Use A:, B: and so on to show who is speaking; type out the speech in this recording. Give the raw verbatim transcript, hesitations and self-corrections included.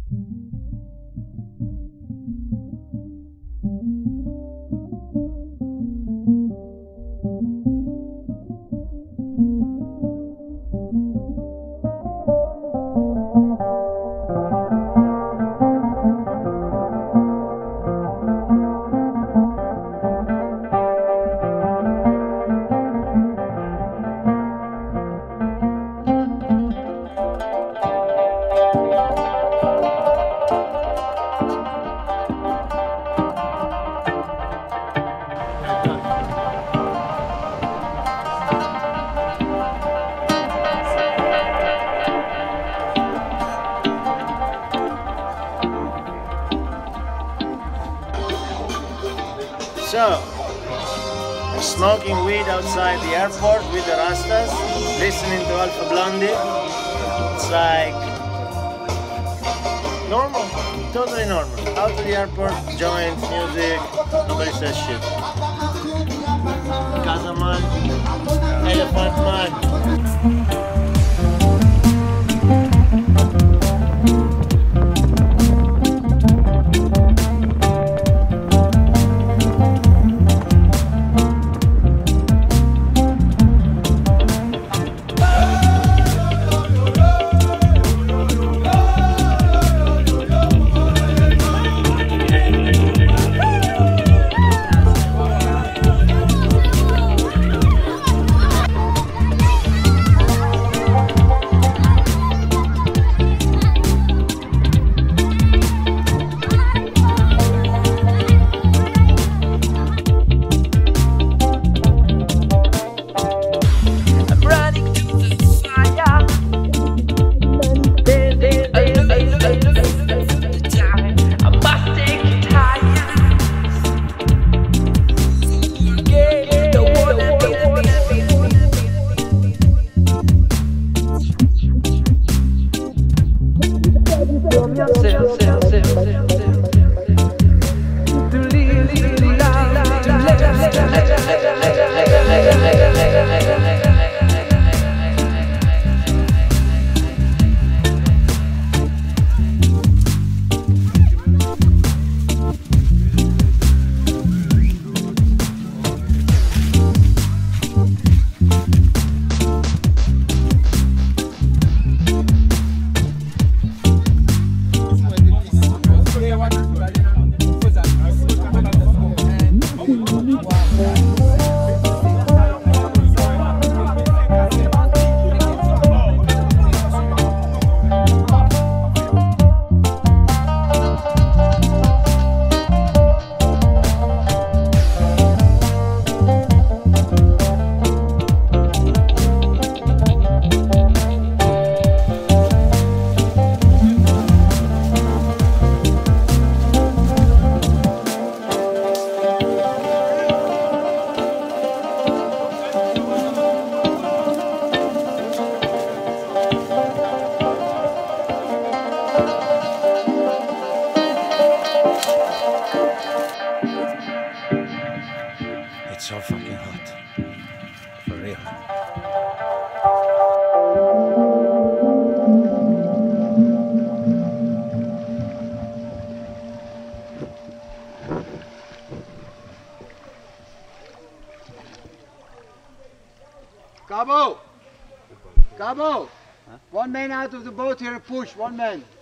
A: So, smoking weed outside the airport with the Rastas, listening to Alpha Blondie. It's like normal, totally normal. Out to the airport, joints, music, nobody says shit. Casa man, elephant man.
B: It's so fucking hot. For real.
C: Cabo! Cabo! Huh? One man out of the boat here, push, one man.